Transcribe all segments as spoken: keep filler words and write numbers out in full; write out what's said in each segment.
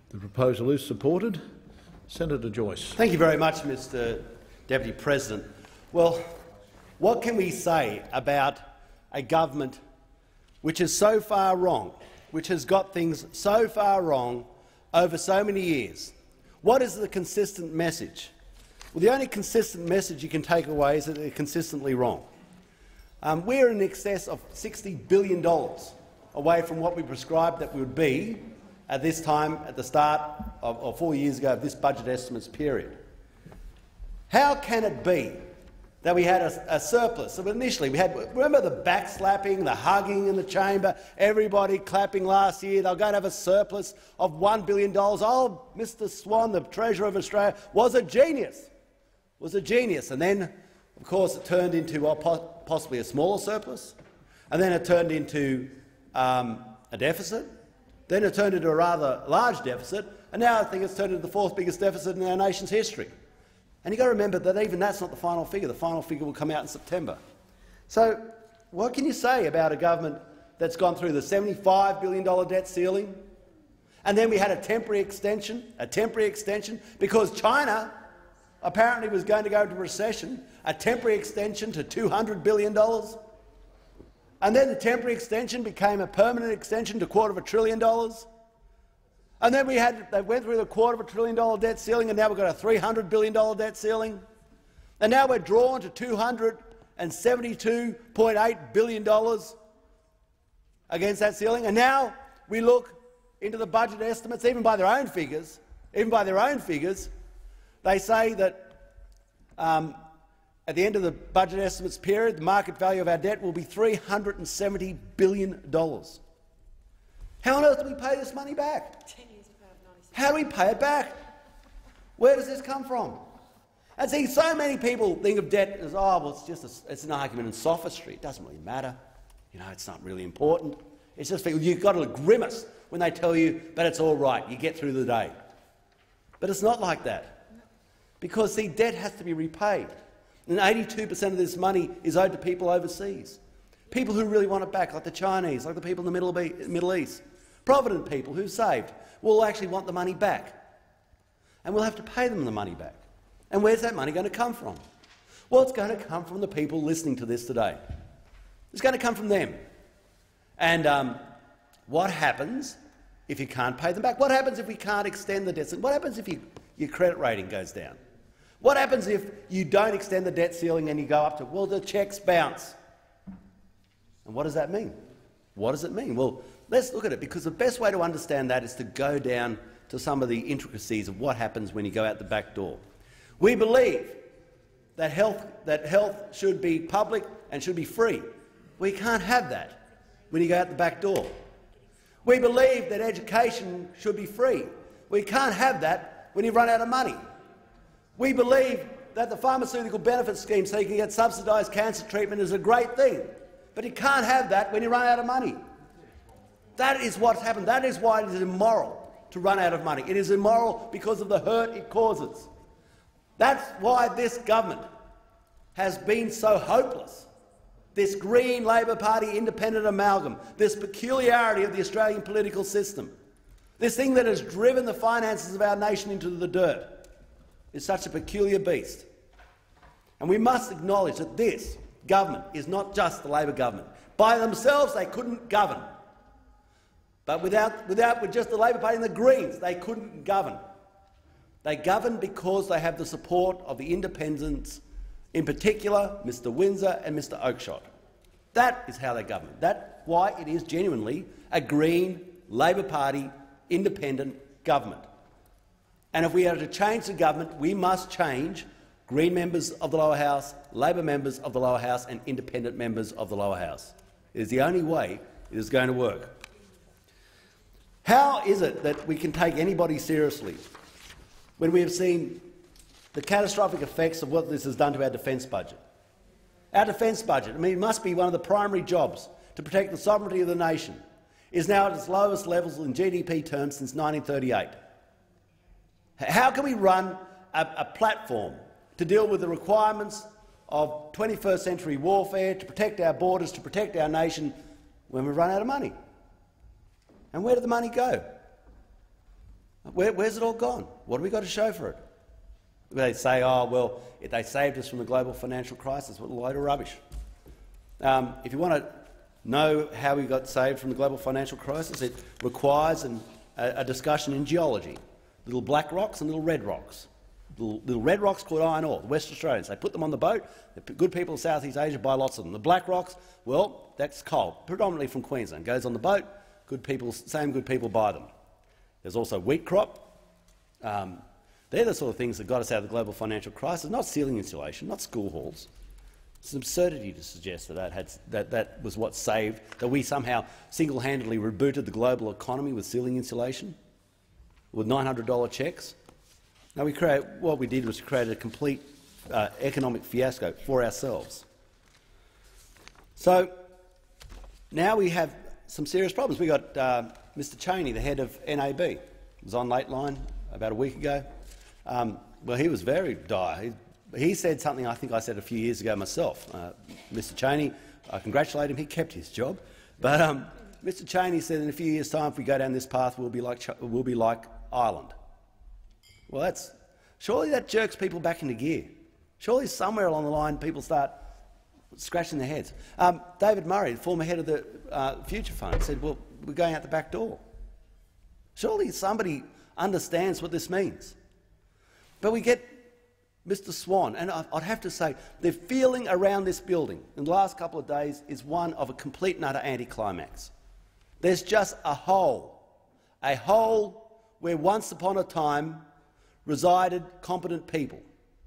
The proposal is supported. Senator Joyce. Thank you very much, Mister Deputy President. Well, what can we say about a government which is so far wrong, which has got things so far wrong over so many years? What is the consistent message? Well, the only consistent message you can take away is that they're consistently wrong. Um, we're in excess of sixty billion dollars away from what we prescribed that we would be at this time, at the start of, or four years ago, of this budget estimates period. How can it be that we had a, a surplus? So initially, we had, remember the backslapping, the hugging in the chamber, everybody clapping last year. They were going to have a surplus of one billion dollars. Oh, Mister Swan, the Treasurer of Australia, was a genius. Was a genius. And then, of course, it turned into well, possibly a smaller surplus, and then it turned into um, a deficit. Then it turned into a rather large deficit, and now I think it's turned into the fourth biggest deficit in our nation's history. And you've got to remember that even that's not the final figure. The final figure will come out in September. So what can you say about a government that's gone through the seventy-five billion dollar debt ceiling, and then we had a temporary extension, a temporary extension because China apparently was going to go into recession, a temporary extension to two hundred billion dollars, and then the temporary extension became a permanent extension to a quarter of a trillion dollars. And then we had, they went through the quarter of a trillion dollar debt ceiling, and now we've got a three hundred billion dollar debt ceiling. And now we're drawn to two hundred seventy-two point eight billion dollars against that ceiling. And now we look into the budget estimates, even by their own figures, even by their own figures, they say that um, at the end of the budget estimates period, the market value of our debt will be three hundred seventy billion dollars. How on earth do we pay this money back? How do we pay it back? Where does this come from? And see, so many people think of debt as, oh, well, it's just a, it's an argument in sophistry. It doesn't really matter. You know, it's not really important. It's just people, you've got to grimace when they tell you, but it's all right, you get through the day. But it's not like that. Because, see, debt has to be repaid. And eighty-two percent of this money is owed to people overseas. People who really want it back, like the Chinese, like the people in the Middle, Middle East. Provident people who saved will actually want the money back. And we'll have to pay them the money back. And where's that money going to come from? Well, it's going to come from the people listening to this today. It's going to come from them. And um, what happens if you can't pay them back? What happens if we can't extend the debt? What happens if you, your credit rating goes down? What happens if you don't extend the debt ceiling and you go up to, well, the cheques bounce? And what does that mean? What does it mean? Well, let's look at it, because the best way to understand that is to go down to some of the intricacies of what happens when you go out the back door. We believe that health, that health should be public and should be free. We can't have that when you go out the back door. We believe that education should be free. We can't have that when you run out of money. We believe that the pharmaceutical benefit scheme, so you can get subsidised cancer treatment, is a great thing. But you can't have that when you run out of money. That is what's happened. That is why it is immoral to run out of money. It is immoral because of the hurt it causes. That's why this government has been so hopeless. This Green Labor Party independent amalgam, this peculiarity of the Australian political system, this thing that has driven the finances of our nation into the dirt, is such a peculiar beast. And we must acknowledge that this government is not just the Labor government. By themselves they couldn't govern. But without, without with just the Labor Party and the Greens, they couldn't govern. They govern because they have the support of the independents, in particular Mister Windsor and Mister Oakeshott. That is how they govern. That's why it is genuinely a Green Labor Party independent government. And if we are to change the government, we must change Green members of the lower house, Labor members of the lower house and independent members of the lower house. It is the only way it is going to work. How is it that we can take anybody seriously when we have seen the catastrophic effects of what this has done to our defence budget? Our defence budget, I mean, it must be one of the primary jobs to protect the sovereignty of the nation, is now at its lowest levels in G D P terms since nineteen thirty-eight. How can we run a, a platform to deal with the requirements of twenty-first century warfare, to protect our borders, to protect our nation, when we run out of money? And where did the money go? Where, where's it all gone? What have we got to show for it? They say, oh, well, if they saved us from the global financial crisis. What a load of rubbish. Um, if you want to know how we got saved from the global financial crisis, it requires an, a, a discussion in geology. Little black rocks and little red rocks. Little, little red rocks called iron ore, the West Australians. They put them on the boat. The good people of Southeast Asia buy lots of them. The black rocks, well, that's coal, predominantly from Queensland. Goes on the boat, good people, same good people buy them. There's also wheat crop. Um, they're the sort of things that got us out of the global financial crisis, not ceiling insulation, not school halls. It's an absurdity to suggest that that, had, that that was what saved, that we somehow single-handedly rebooted the global economy with ceiling insulation, with nine hundred dollar cheques. Now, we create, what we did was create a complete uh, economic fiasco for ourselves. So now we have some serious problems. We got uh, Mister Cheney, the head of N A B, was on Lateline about a week ago. Um, well, he was very dire. He, he said something I think I said a few years ago myself. Uh, Mister Cheney, I congratulate him. He kept his job. But um, Mister Cheney said in a few years' time, if we go down this path, we'll be like, we'll be like Ireland. Well, that's, surely that jerks people back into gear. Surely somewhere along the line people start scratching their heads. Um, David Murray, the former head of the uh, Future Fund, said, well, we're going out the back door. Surely somebody understands what this means. But we get Mister Swan, and I'd have to say the feeling around this building in the last couple of days is one of a complete and utter anticlimax. There's just a hole, a hole where once upon a time resided competent people.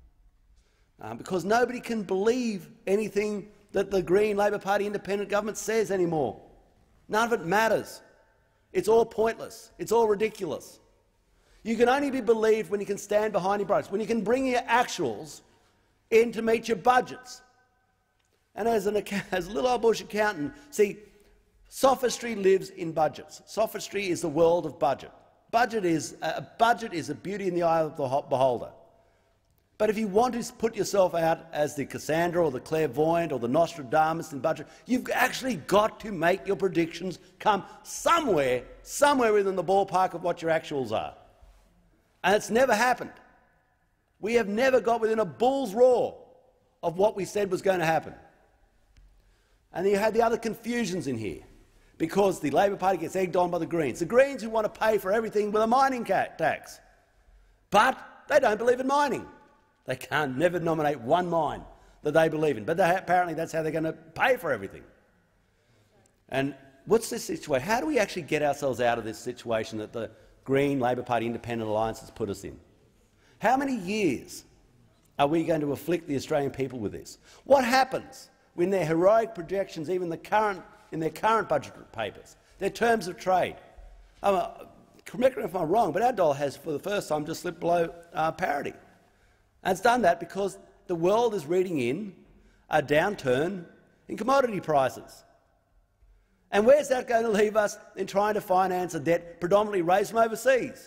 Um, because nobody can believe anything that the Green Labor Party independent government says anymore. None of it matters. It's all pointless. It's all ridiculous. You can only be believed when you can stand behind your budgets, when you can bring your actuals in to meet your budgets. And as, an, as a little old bush accountant, see, sophistry lives in budgets. Sophistry is the world of budget. Budget is, a budget is a beauty in the eye of the beholder. But if you want to put yourself out as the Cassandra or the clairvoyant or the Nostradamus in budget, you've actually got to make your predictions come somewhere, somewhere within the ballpark of what your actuals are. And it's never happened. We have never got within a bull's roar of what we said was going to happen. And then you had the other confusions in here, because the Labor Party gets egged on by the Greens. The Greens who want to pay for everything with a mining tax. But they don't believe in mining. They can't never nominate one mine that they believe in, but they, apparently that's how they're going to pay for everything. And what's this situation? How do we actually get ourselves out of this situation that the Green Labor Party Independent Alliance has put us in? How many years are we going to afflict the Australian people with this? What happens when their heroic projections, even the current, in their current budget papers, their terms of trade? Um, correct me if I'm wrong, but our dollar has, for the first time, just slipped below uh, parity. And it's done that because the world is reading in a downturn in commodity prices. And where's that going to leave us in trying to finance a debt predominantly raised from overseas?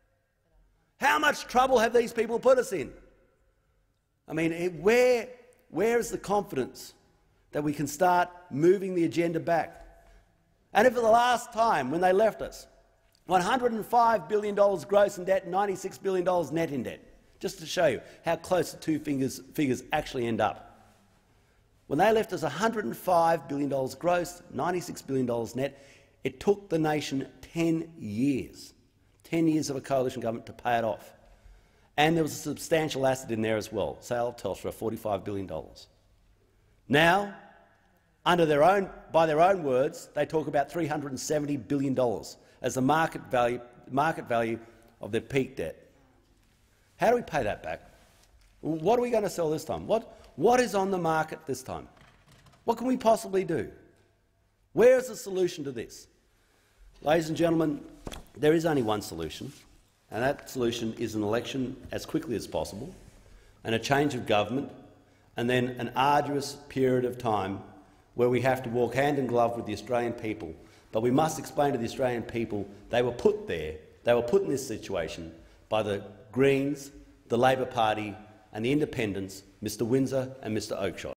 How much trouble have these people put us in? I mean, where, where is the confidence that we can start moving the agenda back? And if for the last time, when they left us, one hundred and five billion dollars gross in debt and ninety-six billion dollars net in debt, just to show you how close the two figures, figures actually end up. When they left us one hundred and five billion dollars gross, ninety-six billion dollars net, it took the nation ten years, ten years of a coalition government to pay it off. And there was a substantial asset in there as well, sale of Telstra, forty-five billion dollars. Now, under their own, by their own words, they talk about three hundred and seventy billion dollars as the market value, market value of their peak debt. How do we pay that back? What are we going to sell this time? What, what is on the market this time? What can we possibly do? Where is the solution to this? Ladies and gentlemen, there is only one solution, and that solution is an election as quickly as possible, and a change of government, and then an arduous period of time where we have to walk hand in glove with the Australian people. But we must explain to the Australian people they were put there, they were put in this situation by the Greens, the Labor Party and the Independents, Mister Windsor and Mister Oakeshott.